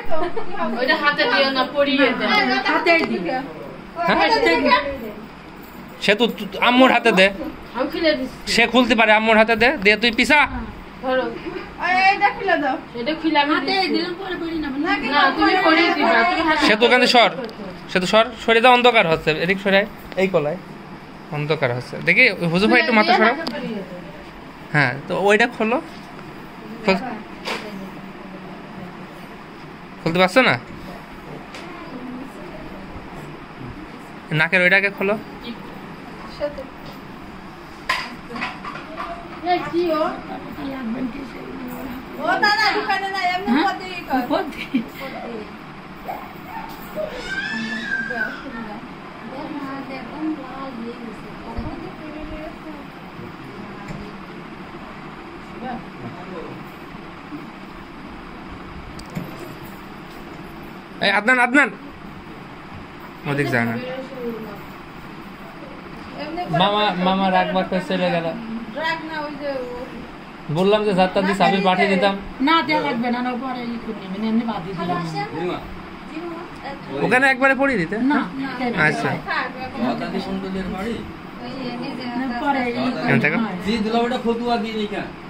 ওইটা হাতে দিও না, পরিয়ে দে। হাতে দিও। সে তো আম্মুর হাতে দে, আমি খুলে দিচ্ছি। সে খুলতে পারে, আম্মুর হাতে দে, দিয়ে তুই পিছা। ধরো এইটা খুলে দাও। এটা খুলে আমি হাতে দিলাম পরে পরি না। না তুমি পরিয়ে দিবা, তুমি হাতে। সে তো ওখানে সর, সে তো সরে দাও, অন্ধকার হচ্ছে, এদিক সরাই, এই কলায় অন্ধকার হচ্ছে, দেখি হুজুর ভাই একটু মাথা সরাও। হ্যাঁ, তো ওইটা খোলো, খুলতে পারছো না? নাকের ওইটাকে খোলো। এই কি ও? ও দাদা দোকানে না, এমনি পথেই কর। পথে এই আদনান, আদনান ওদিক যায় না। মামা রাখবার চলে গেল। রাখ না, ওই যে বললাম যে যাত্রা দিয়ে চাবি পাঠিয়ে দিতাম। না দেয়া লাগবে না, না পরে ই করে নেবেন, এমনি বাদ দিয়ে দিলাম। ওখানে একবারে পড়িয়ে দিতে। না আচ্ছা, পরে এখান থেকে ই